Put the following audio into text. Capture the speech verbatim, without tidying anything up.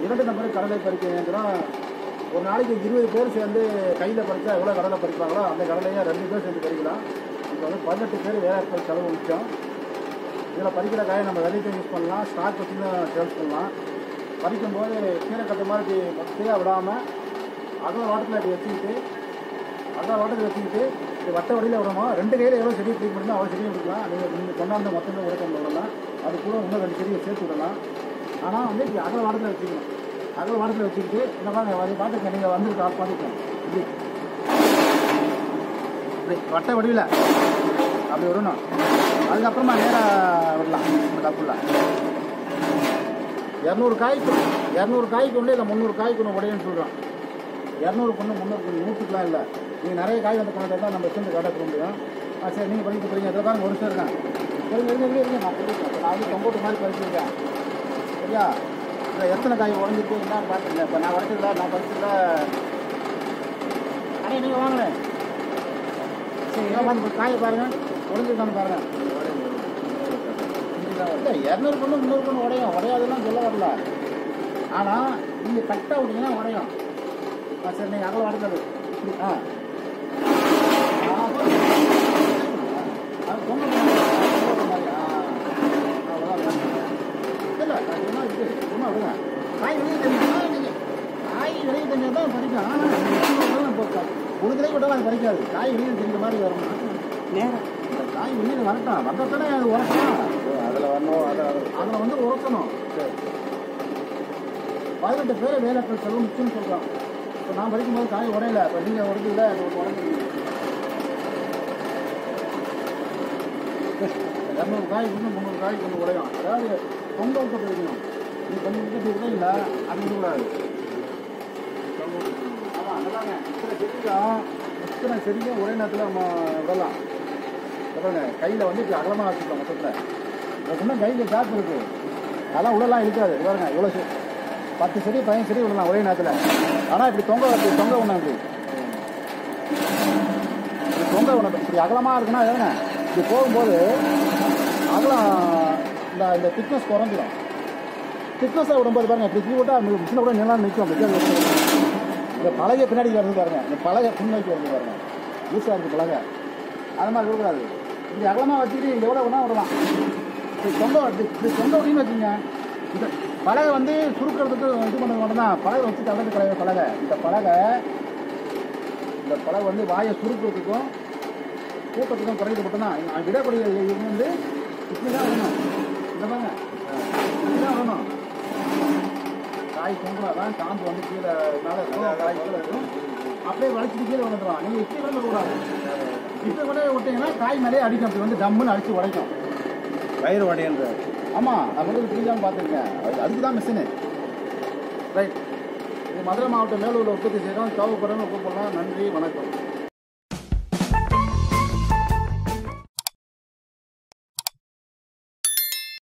இரண்டு நம்பர் கடலை பறிக்க இயந்திரம் ஒரு நாளைக்கு இருபது பேர் சேர்ந்து கையில் பறித்தா எவ்வளோ கடலை பறிப்பாங்களோ அந்த கடலையை ரெண்டு பேர் சேர்ந்து பறிக்கலாம். இப்போ வந்து பதினெட்டு பேர் வேலையாட்கள் செலவு மிச்சம். இதில் பறிக்கிற காயை நம்ம விலைக்கு யூஸ் பண்ணலாம், ஸ்டாக் வச்சுன்னு சேல்ஸ் பண்ணலாம். பறிக்கும்போது கீரை கட்டு மாதிரி மொத்தையாக விடாமல் அகல வாட்டத்தில் அப்படி வச்சுக்கிட்டு அகல வாட்டத்தில் வச்சுக்கிட்டு இது வட்ட வடியில் விடணும். ரெண்டு கையில் எவ்வளோ செடி ட்ரீட் பண்ணணும் அவ்வளோ செடியும் கொடுக்கலாம். நீங்கள் நீங்கள் கொண்டாந்த மொத்தமே உரைக்கம் விடலாம். அது கூட இன்னும் ரெண்டு செடியை சேர்த்து விடலாம். ஆனால் வந்து இப்படி அகல வாட்டத்தில் வச்சுக்கணும். அகல வாட்டத்தில் வச்சுக்கிட்டு இந்த மாதிரி அதை பார்த்துக்க நீங்கள் வந்து கால் பார்த்துக்கலாம். இப்படி இப்படி வட்ட வடிவில் அப்படி விடணும். அதுக்கப்புறமா நேராக விடலாம். இந்த கப்புள்ள இரநூறு காய்க்கு இரநூறு காய்க்கு ஒன்று இல்லை முந்நூறு காய்க்கு ஒன்று உடையன்னு சொல்கிறோம். இரநூறு பொண்ணு முந்நூறு நூற்றுக்குலாம் இல்லை. நீங்கள் நிறைய காய் வந்து கொண்டு தான் நம்ம சேர்ந்து கடை கொடுக்க முடியும். ஆ சரி நீங்கள் படிக்க போகிறீங்க அதில் தான் ஒரு சார் இருக்கேன் சரி எழுதி எழுதி நான் சொல்லியிருக்கேன். நான் வந்து தொங்கோட்டு மாதிரி பறிச்சிருக்கேன் சரியா. இல்லை எத்தனை காய் உடஞ்சிருக்கு என்ன பார்த்துருங்க. இப்போ நான் உடச்சதில்ல நான் பறிச்சதில்ல. ஆனால் நீங்கள் வாங்கினேன் சரி ஏன் பார்த்து காயை பாருங்கள் உடஞ்சிருக்கான்னு பாருங்கள். இல்லை இரநூறு பொண்ணு முந்நூறு பொண்ணு உடையும் உடையாதுலாம் சொல்ல வரல. ஆனால் நீங்கள் கரெக்டாக விட்டீங்கன்னா உடையும். ஆ சரி நீங்கள் அகல வளர்த்தது இப்படி ஆ அது பொண்ணு மாதிரி ஆ அவ்வளோதான் இல்லை சும்மா இது சும்மா விடுங்க. காய் வெளியே தெரியுமா நீங்கள் காய் வெளியே தெரிஞ்சால் தான் பறிக்கும். ஆனால் ஒரு தடவை விட்டாலும் அது பறிக்காது. காய் வெளியே தெரிஞ்ச மாதிரி வரணும். நேரம் இந்த காய் வெளியில் வரட்டும் வந்தத்தானே அது உரக்கணும். அதில் வரணும் அதை அதில் வந்து உரக்கணும். சரி பதினெட்டு பேர் வேலைக்கள் செலவு மிச்சம்னு சொல்கிறோம். இப்போ நான் படிக்கும்போது காய் உடையில இப்போ நீங்கள் உடஞ்சில்ல அது ஒரு உடஞ்சி இரநூறு காய் இன்னும் முந்நூறு காய் கொஞ்சம் உடையும். அதாவது பொங்க விட்டு வைக்கணும். நீ கொஞ்சம் விட்டு உடையில அது கூடாது. ஆமாம் அதெல்லாங்க இத்தனை செடிக்கும் இத்தனை செடிக்கும் ஒரே நேரத்தில் நம்ம விடலாம். சொல்லுங்க கையில் வந்து இப்போ அகலமாக வச்சுக்கலாம். மொத்தத்தில் இன்னும் கையில் கேப் இருக்குது. அதெல்லாம் உள்ளெல்லாம் இருக்காது. பாருங்க இவ்வளோ பத்து செடி பதினஞ்சு செடி விடலாம் ஒரே நேரத்தில். ஆனால் இப்படி தொங்க இப்படி தொங்க ஒன்று இப்படி இப்படி தொங்க ஒன்று இப்படி அகலமாக இருக்குன்னா எதுங்க இப்படி போகும்போது அகலம் இந்த இந்த திக்னஸ் குறைஞ்சிடும். திக்னஸாக விடும்போது பாருங்கள் இப்படி இப்படி விட்டால் மிஷினை கூட நிலம் நிற்கும். அப்படி இந்த பலகை பின்னாடி வருது பாருங்கள். இந்த பலகை பின்னாடி வருது பாருங்கள். யூஸாக இருக்குது பலகை. அது மாதிரி விடக்கூடாது. இப்படி அகலமாக வச்சுக்கிட்டு எவ்வளோ வேணால் விடலாம். இப்படி தொங்க இப்படி தொங்க அப்படின்னு வச்சுங்க. இந்த பலகை வந்து சுருக்கிறதுக்கு இது பண்ணது மட்டும்தான். பலகை வச்சு தள்ளது கிடையாது. பலகை இந்த பலகை இந்த பலகை வந்து வாயை சுருக்கிறதுக்கும் கூட்டத்துக்கும் குறையிறது மட்டும்தான். விடக்கூடிய இது வந்து இப்படி தான் வரணும். இந்த பாருங்க இப்படி தான் வரணும். காய் பொங்கலாக தான் காம்பு வந்து கீழே மேலே காய் கீழே இருக்கும். அப்படியே வளைச்சிட்டு கீழே வந்துடுவான். நீங்கள் இப்படி கூட விடக்கூடாது. இப்படி கூட விட்டீங்கன்னா காய் மேலே அடிக்கும். அப்படி வந்து டம்முன்னு அடித்து உடைக்கும். வயிறு உடையன்ற ஆமாம் நான் வந்து புரியாமல் பார்த்துருக்கேன். அதுக்கு தான் மிஷினு. ரைட் இது மதுரை மாவட்டம் மேலூரில் உற்பத்தி செய்கிறோம். தேவைப்படுறவங்க கூப்பிடலாம். நன்றி வணக்கம்.